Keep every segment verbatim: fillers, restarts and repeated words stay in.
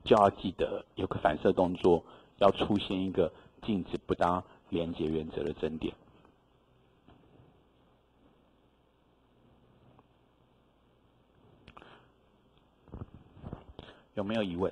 就要记得有个反射动作，要出现一个禁止不当连结原则的争点。有没有疑问？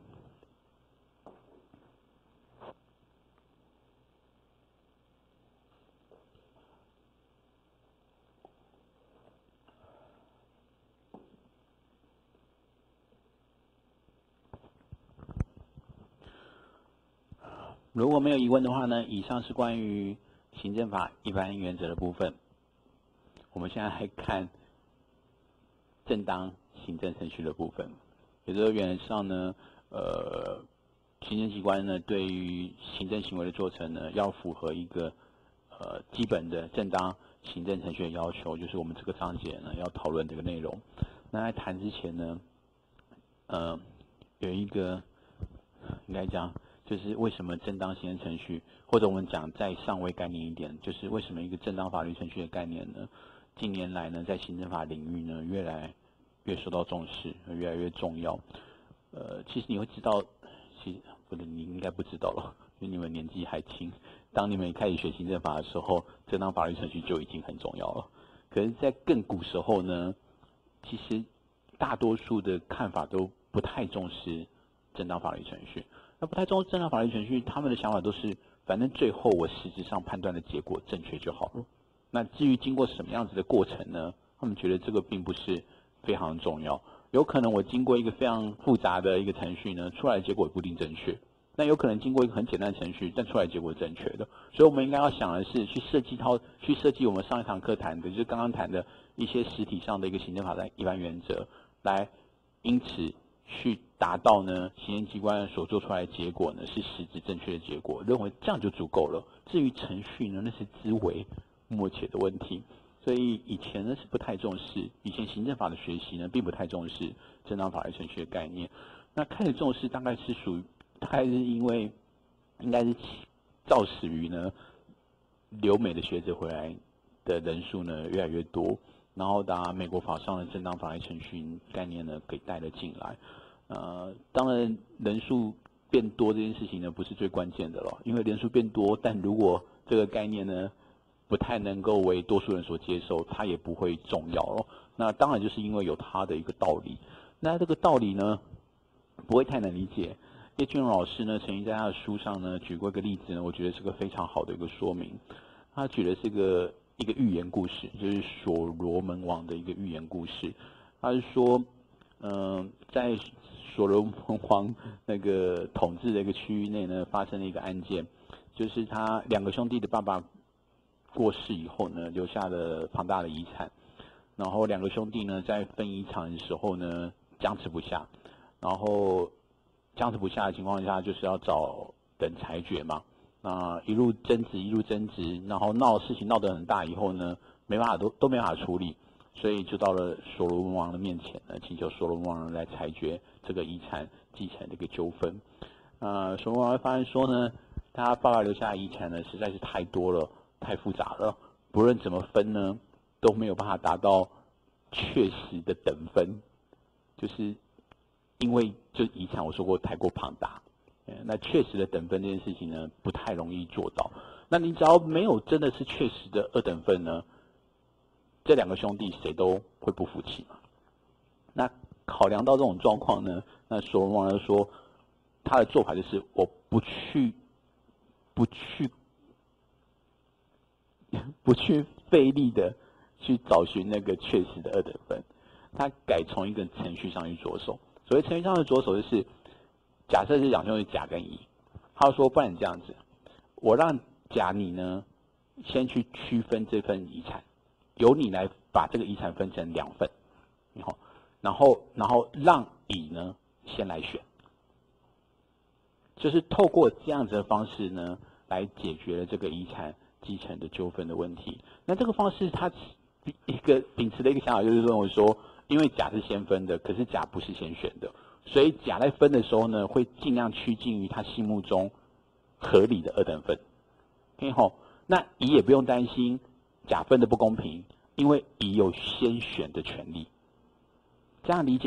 如果没有疑问的话呢，以上是关于行政法一般原则的部分。我们现在来看正当行政程序的部分。也就是原则上呢，呃，行政机关呢对于行政行为的做成呢，要符合一个呃基本的正当行政程序的要求，就是我们这个章节呢要讨论这个内容。那在谈之前呢，呃，有一个应该讲。就是为什么正当行政程序，或者我们讲再上位概念一点，就是为什么一个正当法律程序的概念呢？近年来呢，在行政法领域呢，越来越受到重视，越来越重要。呃，其实你会知道，其实不是你应该不知道了，因为你们年纪还轻。当你们开始学行政法的时候，正当法律程序就已经很重要了。可是，在更古时候呢，其实大多数的看法都不太重视正当法律程序。那不太重视正当法律程序，他们的想法都是，反正最后我实质上判断的结果正确就好了。那至于经过什么样子的过程呢？他们觉得这个并不是非常重要。有可能我经过一个非常复杂的一个程序呢，出来的结果也不一定正确。那有可能经过一个很简单的程序，但出来的结果是正确的。所以我们应该要想的是，去设计套，去设计我们上一堂课谈的，就是刚刚谈的一些实体上的一个行政法的一般原则，来因此。去达到呢，行政机关所做出来的结果呢是实质正确的结果，认为这样就足够了。至于程序呢，那是枝微末节的问题。所以以前呢是不太重视，以前行政法的学习呢并不太重视正当法律程序的概念。那开始重视大概是属于，大概是因为应该是肇始于呢留美的学者回来的人数呢越来越多。然后把美国法上的正当法律程序概念呢给带了进来，呃，当然人数变多这件事情呢不是最关键的了，因为人数变多，但如果这个概念呢不太能够为多数人所接受，它也不会重要了。那当然就是因为有它的一个道理，那这个道理呢不会太难理解。叶俊荣老师呢曾经在他的书上呢举过一个例子呢，我觉得是个非常好的一个说明。他举的是一个。一个寓言故事，就是所罗门王的一个寓言故事。他是说，嗯、呃，在所罗门王那个统治的一个区域内呢，发生了一个案件，就是他两个兄弟的爸爸过世以后呢，留下了庞大的遗产，然后两个兄弟呢在分遗产的时候呢僵持不下，然后僵持不下的情况下，就是要找人裁决嘛。那一路争执，一路争执，然后闹事情闹得很大以后呢，没办法都都没办法处理，所以就到了所罗门王的面前呢，请求所罗门王来裁决这个遗产继承的一个纠纷。呃，所罗门王发现说呢，他爸爸留下的遗产呢实在是太多了，太复杂了，不论怎么分呢，都没有办法达到确实的等分，就是因为就遗产我说过太过庞大。那确实的等分这件事情呢，不太容易做到。那你只要没有真的是确实的二等分呢，这两个兄弟谁都会不服气嘛。那考量到这种状况呢，那所罗门王就说，他的做法就是我不去，不去，不去费力的去找寻那个确实的二等分，他改从一个程序上去着手。所谓程序上的着手就是。假设是两兄弟甲跟乙，他说不然这样子，我让甲你呢先去区分这份遗产，由你来把这个遗产分成两份，然后然后然后让乙呢先来选，就是透过这样子的方式呢来解决了这个遗产继承的纠纷的问题。那这个方式他一个秉持的一个想法就是认为说，因为甲是先分的，可是甲不是先选的。所以甲在分的时候呢，会尽量趋近于他心目中合理的二等分。OK 吼，那乙也不用担心甲分的不公平，因为乙有先选的权利。这样理解吗？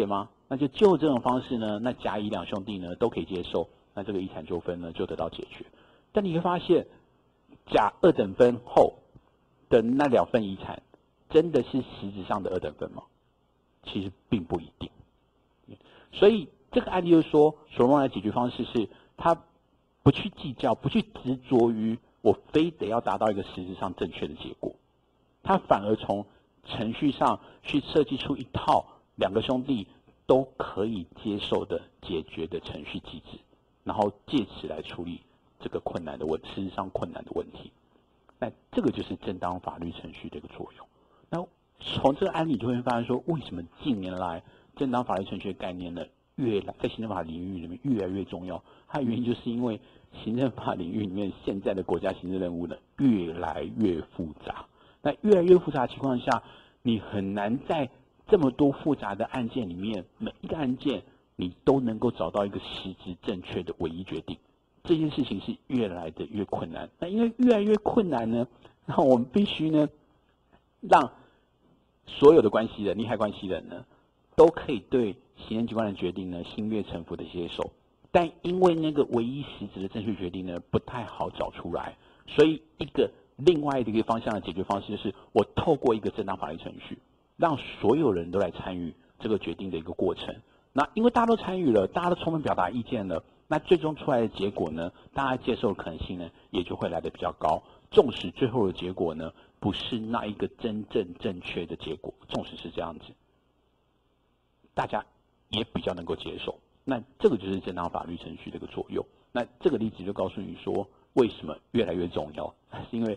那就就这种方式呢，那甲乙两兄弟呢都可以接受，那这个遗产纠纷呢就得到解决。但你会发现，甲二等分后的那两份遗产，真的是实质上的二等分吗？其实并不一定。所以这个案例就是说，所罗门的解决方式是，他不去计较，不去执着于我非得要达到一个实质上正确的结果，他反而从程序上去设计出一套两个兄弟都可以接受的解决的程序机制，然后借此来处理这个困难的问，实质上困难的问题。那这个就是正当法律程序的一个作用。那从这个案例就会发现说，为什么近年来正当法律程序的概念呢，越来在行政法领域里面越来越重要？它的原因就是因为行政法领域里面现在的国家行政任务呢越来越复杂。那越来越复杂的情况下，你很难在这么多复杂的案件里面，每一个案件你都能够找到一个实质正确的唯一决定。这件事情是越来的越困难。那因为越来越困难呢，那我们必须呢，让所有的关系人、利害关系人呢，都可以对行政机关的决定呢心悦诚服的接受。但因为那个唯一实质的正确决定呢不太好找出来，所以一个另外的一个方向的解决方式就是，我透过一个正当法律程序，让所有人都来参与这个决定的一个过程。那因为大家都参与了，大家都充分表达意见了，那最终出来的结果呢，大家接受的可能性呢也就会来得比较高。纵使最后的结果呢不是那一个真正正确的结果，纵使是这样子，大家也比较能够接受。那这个就是正当法律程序的一个作用。那这个例子就告诉你说，为什么越来越重要，是因为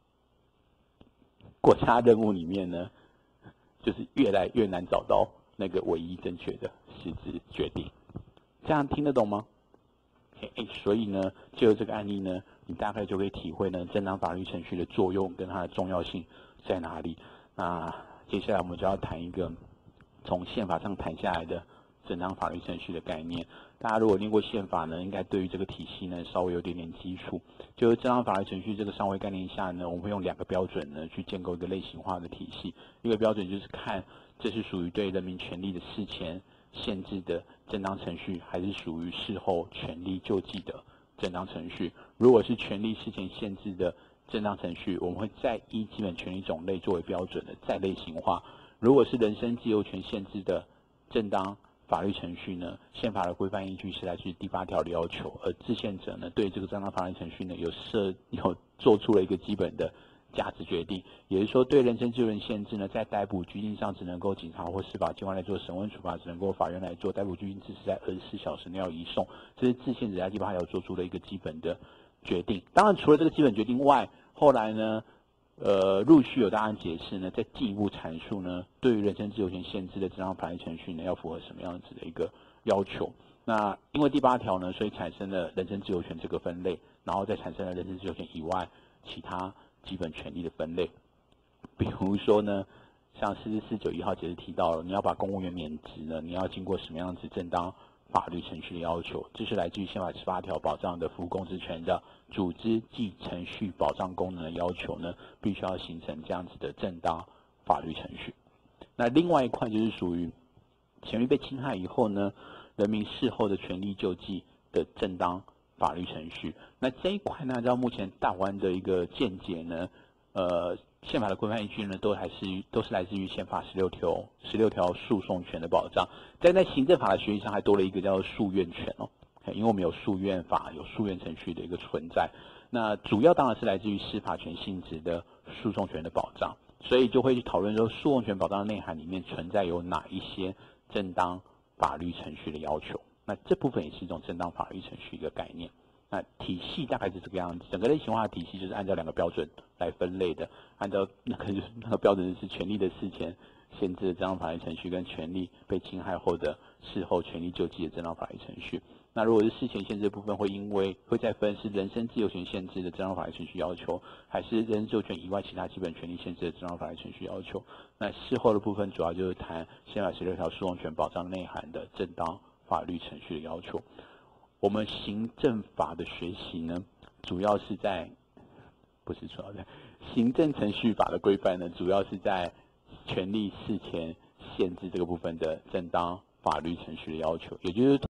国家任务里面呢，就是越来越难找到那个唯一正确的实质决定。这样听得懂吗？欸、所以呢，借由这个案例呢，你大概就可以体会呢正当法律程序的作用跟它的重要性在哪里。那接下来我们就要谈一个从宪法上谈下来的正当法律程序的概念。大家如果念过宪法呢，应该对于这个体系呢稍微有点点基础。就是正当法律程序这个上位概念下呢，我们会用两个标准呢去建构一个类型化的体系。一个标准就是看这是属于对人民权利的事前限制的正当程序，还是属于事后权利救济的正当程序。如果是权利事前限制的正当程序，我们会再依基本权利种类作为标准的再类型化。如果是人身自由权限制的正当法律程序呢，宪法的规范依据是来自于第八条的要求，而制宪者呢对这个正当法律程序呢有设有做出了一个基本的价值决定，也就是说，对人身自由权限制呢，在逮捕拘禁上只能够警察或司法机关来做，审问处罚只能够法院来做，逮捕拘禁只是在二十四小时内要移送，这是制宪者在第八条做出的一个基本的决定。当然，除了这个基本决定外，后来呢，呃，陆续有答案解释呢，再进一步阐述呢，对于人身自由权限制的正当法律程序呢，要符合什么样子的一个要求。那因为第八条呢，所以产生了人身自由权这个分类，然后再产生了人身自由权以外其他基本权利的分类。比如说呢，像四四九一号解释提到了，你要把公务员免职呢，你要经过什么样子正当法律程序的要求，这是来自于宪法十八条保障的服务公职权的组织及程序保障功能的要求呢，必须要形成这样子的正当法律程序。那另外一块就是属于权利被侵害以后呢，人民事后的权利救济的正当法律程序。那这一块呢，按照目前大湾的一个见解呢，呃，宪法的规范依据呢，都还是都是来自于宪法十六条十六条诉讼权的保障。但在行政法的学习上，还多了一个叫做诉愿权哦，因为我们有诉愿法，有诉愿程序的一个存在。那主要当然是来自于司法权性质的诉讼权的保障，所以就会去讨论说，诉讼权保障的内涵里面存在有哪一些正当法律程序的要求。那这部分也是一种正当法律程序一个概念。那体系大概是这个样子，整个类型化的体系就是按照两个标准来分类的，按照那个那个标准是权利的事前限制的正当法律程序，跟权利被侵害后的事后权利救济的正当法律程序。那如果是事前限制的部分，会因为会再分是人身自由权限制的正当法律程序要求，还是人身自由权以外其他基本权利限制的正当法律程序要求。那事后的部分主要就是谈宪法十六条诉讼权保障内涵的正当法律程序的要求。我们行政法的学习呢，主要是在不是主要在行政程序法的规范呢，主要是在权利事前限制这个部分的正当法律程序的要求，也就是